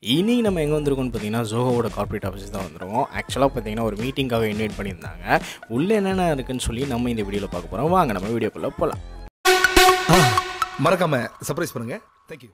இன்னைக்கு நம்ம எங்கே வந்திருக்கோம்னு பார்த்தீங்கன்னா ஜோஹோவோட கார்ப்பரேட் ஆஃபீஸ் தான் வந்துருக்கோம். ஆக்சுவலாக பார்த்தீங்கன்னா ஒரு மீட்டிங்காக இன்வைட் பண்ணியிருந்தாங்க. உள்ளே என்னென்ன இருக்குன்னு சொல்லி நம்ம இந்த வீடியோவில் பார்க்க போகிறோம். வாங்க நம்ம வீடியோக்குள்ளே போகலாம். மறக்காம சர்ப்ரைஸ் பண்ணுங்க. தேங்க்யூ.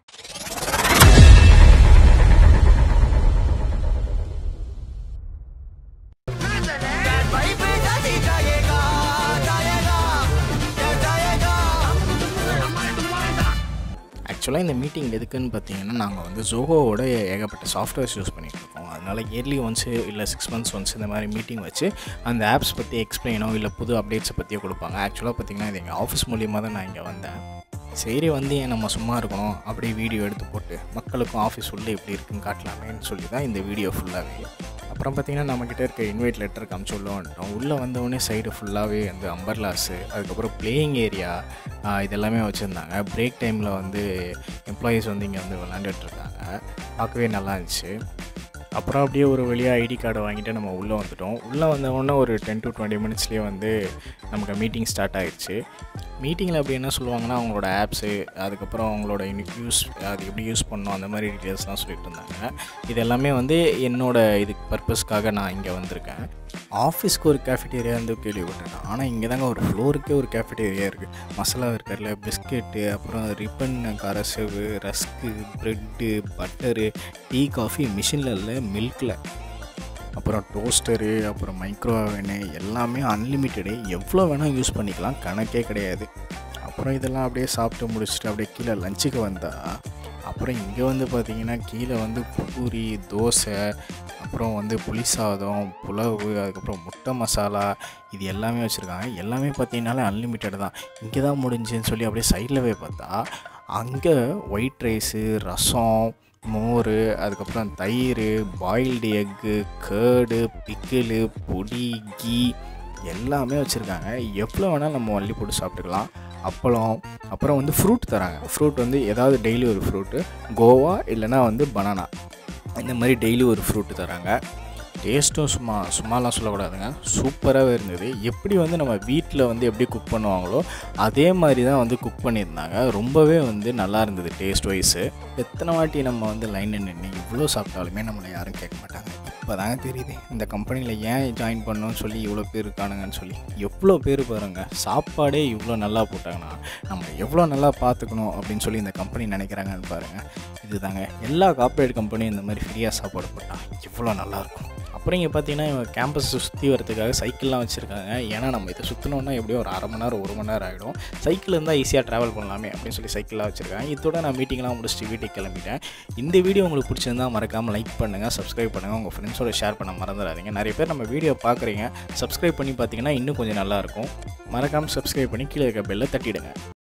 ஆக்சுவலாக இந்த மீட்டிங் எதுக்குன்னு பார்த்தீங்கன்னா நாங்கள் வந்து ஜோஹோவோட ஏகப்பட்ட சாஃப்ட்வேர்ஸ் யூஸ் பண்ணிகிட்டு இருக்கோம். அதனால் இயர்லி ஒன்ஸு இல்லை 6 months ஒன்ஸ் இந்த மாதிரி மீட்டிங் வச்சு அந்த ஆப்ஸ் பற்றி எக்ஸ்பிளைனோ இல்லை புது அப்டேட்ஸை பற்றியோ கொடுப்பாங்க. ஆக்சுவலாக பார்த்தீங்கன்னா இது எங்கள் ஆஃபீஸ் மூலியமாக தான் நான் இங்கே வந்தேன். சரி வந்து நம்ம சும்மா இருக்கணும் அப்படியே வீடியோ எடுத்து போட்டு மக்களுக்கும் ஆஃபீஸ் உள்ளே எப்படி இருக்குன்னு காட்டலாமேன்னு சொல்லி தான் இந்த வீடியோ ஃபுல்லாகவே. அப்புறம் பார்த்திங்கன்னா நம்மக்கிட்ட இருக்க இன்வைட் லெட்டர் காமிச்சு உள்ளே வந்துட்டோம். உள்ளே வந்தவுடனே சைடு ஃபுல்லாகவே வந்து அம்பர்லாஸு, அதுக்கப்புறம் பிளேயிங் ஏரியா இதெல்லாமே வச்சுருந்தாங்க. பிரேக் டைமில் வந்து எம்ப்ளாயீஸ் வந்து இங்கே வந்து விளாண்டுட்ருக்காங்க. பார்க்கவே நல்லா இருந்துச்சு. அப்புறம் அப்படியே ஒரு வழியாக ஐடி கார்டை வாங்கிட்டு நம்ம உள்ளே வந்துட்டோம். உள்ளே வந்தவுடனே ஒரு 10 to 20 minutesலேயே வந்து நமக்கு மீட்டிங் ஸ்டார்ட் ஆகிடுச்சு. மீட்டிங்கில் அப்படி என்ன சொல்லுவாங்கன்னா அவங்களோட ஆப்ஸு, அதுக்கப்புறம் அவங்களோட யூஸ் அது எப்படி யூஸ் பண்ணணும் அந்த மாதிரி டீட்டெயில்ஸ்லாம் சொல்லிட்டு இருந்தாங்க. இது எல்லாமே வந்து என்னோடய இதுக்கு பர்பஸ்க்காக நான் இங்கே வந்திருக்கேன். ஆஃபீஸ்க்கு ஒரு கேஃபிட்டேரியா வந்து கேள்விப்பட்டிருக்கேன். ஆனால் இங்கே தாங்க ஒரு ஃப்ளோருக்கே ஒரு கேஃபிட்டேரியா இருக்குது. மசாலா இருக்கிறதுல பிஸ்கெட்டு, அப்புறம் ரிப்பன், கரசவு, rusk, bread, butter, tea, coffee, மிஷினில் இல்லை மில்கில், அப்புறம் டோஸ்டரு, அப்புறம் மைக்ரோவேனு எல்லாமே அன்லிமிட்டடு. எவ்வளோ வேணால் யூஸ் பண்ணிக்கலாம், கணக்கே கிடையாது. அப்புறம் இதெல்லாம் அப்படியே சாப்பிட்டு முடிச்சுட்டு அப்படியே கீழே லஞ்சுக்கு வந்தால் அப்புறம் இங்கே வந்து பார்த்திங்கன்னா கீழே வந்து பூரி, தோசை, அப்புறம் வந்து புளி சாதம், புலவு, அதுக்கப்புறம் முட்டை மசாலா இது எல்லாமே வச்சுருக்காங்க. எல்லாமே பார்த்திங்கனாலே அன்லிமிட்டட் தான். இங்கே தான் முடிஞ்சுன்னு சொல்லி அப்படியே சைடில் போய் பார்த்தா அங்கே ஒயிட் ரைஸு, ரசம், மோர், அதுக்கப்புறம் தயிர், பாயில்டு எக்கு, கேர்டு, பிக்கிளு, பொடி, கீ எல்லாமே வச்சுருக்காங்க. எவ்வளோ வேணாலும் நம்ம அள்ளி போட்டு சாப்பிட்டுக்கலாம். அப்பளம், அப்புறம் வந்து ஃப்ரூட் தராங்க. ஃப்ரூட் வந்து ஏதாவது டெய்லி ஒரு ஃப்ரூட்டு, கோவா இல்லைனா வந்து பனானா, இந்த மாதிரி டெய்லி ஒரு ஃப்ரூட்டு தராங்க. டேஸ்ட்டும் சும்மாலாம் சொல்லக்கூடாதுங்க, சூப்பராகவே இருந்தது. எப்படி வந்து நம்ம வீட்டில் வந்து எப்படி குக் பண்ணுவாங்களோ அதே மாதிரி தான் வந்து குக் பண்ணியிருந்தாங்க. ரொம்பவே வந்து நல்லா இருந்தது டேஸ்ட் வைஸு. எத்தனை வாட்டி நம்ம வந்து லைனில் நின்று இவ்வளோ சாப்பிட்டாலுமே நம்மளை யாரும் கேட்க மாட்டாங்க. இப்போ தாங்க தெரியுது இந்த கம்பெனியில் ஏன் ஜாயின் பண்ணணும்னு சொல்லி இவ்வளோ பேர் இருக்கானுங்கன்னு சொல்லி. எவ்வளோ பேர் பாருங்கள், சாப்பாடே இவ்வளோ நல்லா போட்டாங்கன்னா நம்ம எவ்வளோ நல்லா பார்த்துக்கணும் அப்படின்னு சொல்லி இந்த கம்பெனி நினைக்கிறாங்கன்னு பாருங்கள். இது தாங்க எல்லா கார்ப்பரேட் கம்பெனியும் இந்த மாதிரி ஃப்ரீயாக சாப்பாடு போட்டால் எவ்வளோ நல்லாயிருக்கும். அப்புறம் இங்கே பார்த்தீங்கன்னா இவங்க கேம்பஸ் சுற்றி வரதுக்காக சைக்கிள்லாம் வச்சுருக்காங்க. ஏன்னா நம்ம இதை சுற்றினோன்னா எப்படியும் ஒரு 1/2 மணி நேரம் 1 மணி நேரம் ஆகிடும். சைக்கிள் இருந்தால் ஈஸியாக ட்ராவல் பண்ணலாமே அப்படின்னு சொல்லி சைக்கிளாக வச்சுருக்காங்க. இதோட நான் மீட்டிங்லாம் முடிச்சுட்டு வீட்டுக்கு கிளம்பிட்டேன். இந்த வீடியோ உங்களுக்கு பிடிச்சிருந்தால் மறக்காமல் லைக் பண்ணுங்கள், சப்ஸ்கிரைப் பண்ணுங்கள், உங்கள் ஃப்ரெண்ட்ஸோட ஷேர் பண்ண மறந்துடாதீங்க. நிறைய பேர் நம்ம வீடியோ பார்க்குறீங்க, சப்ஸ்கிரைப் பண்ணி பார்த்தீங்கன்னா இன்னும் கொஞ்சம் நல்லாயிருக்கும். மறக்காமல் சப்ஸ்கிரைப் பண்ணி கீழே இருக்க பெல்லை தட்டிடுங்க.